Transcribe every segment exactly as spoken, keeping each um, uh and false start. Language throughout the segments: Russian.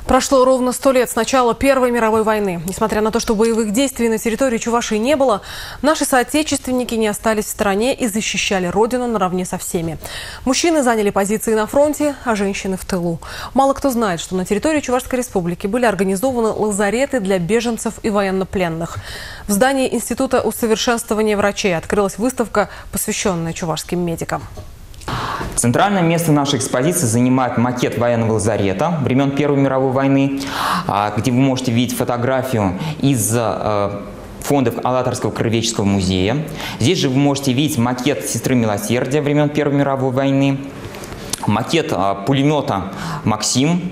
Прошло ровно сто лет с начала Первой мировой войны. Несмотря на то, что боевых действий на территории Чувашии не было, наши соотечественники не остались в стороне и защищали родину наравне со всеми. Мужчины заняли позиции на фронте, а женщины в тылу. Мало кто знает, что на территории Чувашской республики были организованы лазареты для беженцев и военнопленных. В здании Института усовершенствования врачей открылась выставка, посвященная чувашским медикам. Центральное место нашей экспозиции занимает макет военного лазарета времен Первой мировой войны, где вы можете видеть фотографию из фондов Алатырского краеведческого музея. Здесь же вы можете видеть макет сестры милосердия времен Первой мировой войны, макет пулемета «Максим»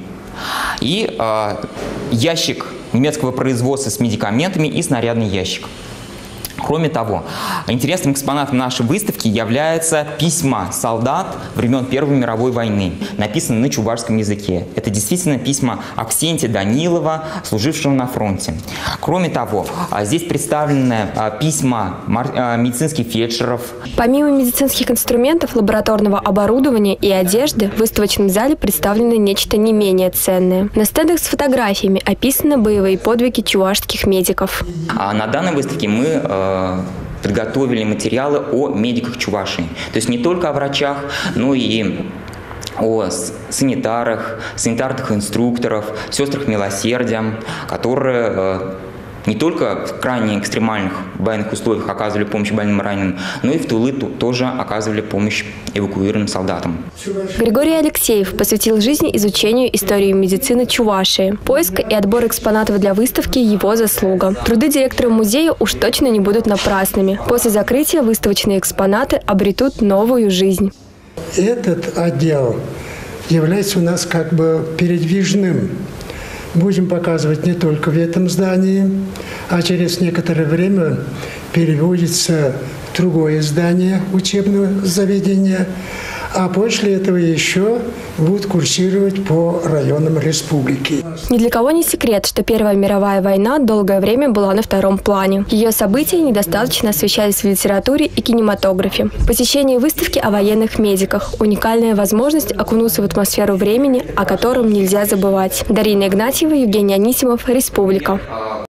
и ящик немецкого производства с медикаментами и снарядный ящик. Кроме того, интересным экспонатом нашей выставки являются письма солдат времен Первой мировой войны, написанные на чувашском языке. Это действительно письма Аксентия Данилова, служившего на фронте. Кроме того, здесь представлены письма медицинских фельдшеров. Помимо медицинских инструментов, лабораторного оборудования и одежды, в выставочном зале представлено нечто не менее ценное. На стендах с фотографиями описаны боевые подвиги чувашских медиков. На данной выставке мы подготовили материалы о медиках Чувашии. То есть не только о врачах, но и о санитарах, санитарных инструкторов, сестрах милосердия, которые не только в крайне экстремальных военных условиях оказывали помощь больным и раненым, но и в тылу тоже оказывали помощь эвакуированным солдатам. Григорий Алексеев посвятил жизнь изучению истории медицины Чувашии. Поиск и отбор экспонатов для выставки – его заслуга. Труды директора музея уж точно не будут напрасными. После закрытия выставочные экспонаты обретут новую жизнь. Этот отдел является у нас как бы передвижным. Будем показывать не только в этом здании, а через некоторое время переводится в другое здание учебного заведения, а после этого еще будут курсировать по районам республики. Ни для кого не секрет, что Первая мировая война долгое время была на втором плане. Ее события недостаточно освещались в литературе и кинематографе. Посещение выставки о военных медиках – уникальная возможность окунуться в атмосферу времени, о котором нельзя забывать. Дарина Игнатьева, Евгений Анисимов, Республика.